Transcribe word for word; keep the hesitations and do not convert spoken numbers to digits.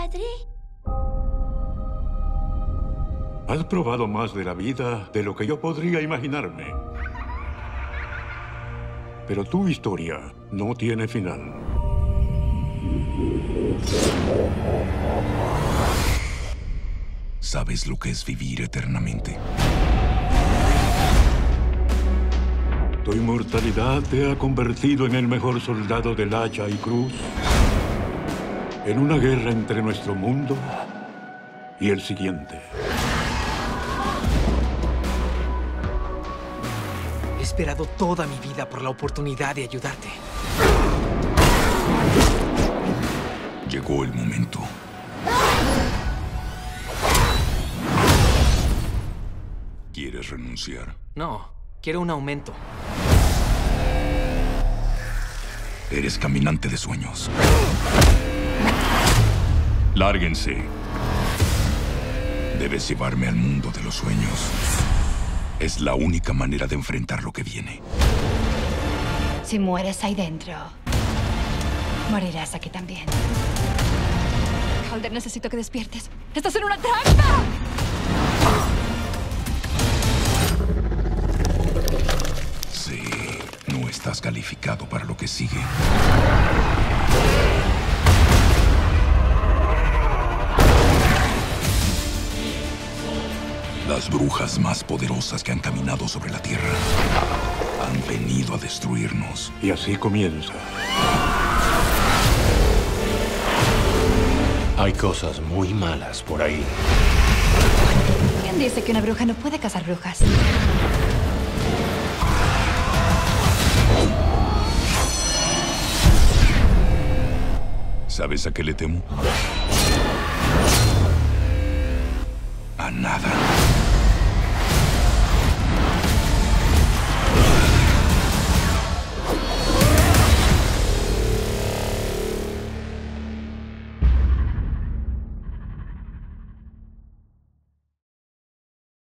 padre. Has probado más de la vida de lo que yo podría imaginarme. Pero tu historia no tiene final. ¿Sabes lo que es vivir eternamente? Tu inmortalidad te ha convertido en el mejor soldado del hacha y cruz en una guerra entre nuestro mundo y el siguiente. He esperado toda mi vida por la oportunidad de ayudarte. Llegó el momento. ¿Quieres renunciar? No, quiero un aumento. Eres caminante de sueños. Lárguense. Debes llevarme al mundo de los sueños. Es la única manera de enfrentar lo que viene. Si mueres ahí dentro, morirás aquí también. Calder, necesito que despiertes. ¡Estás en una trampa! Sí, no estás calificado para lo que sigue. Las brujas más poderosas que han caminado sobre la Tierra han venido a destruirnos. Y así comienza. Hay cosas muy malas por ahí. ¿Quién dice que una bruja no puede cazar brujas? ¿Sabes a qué le temo? A nada.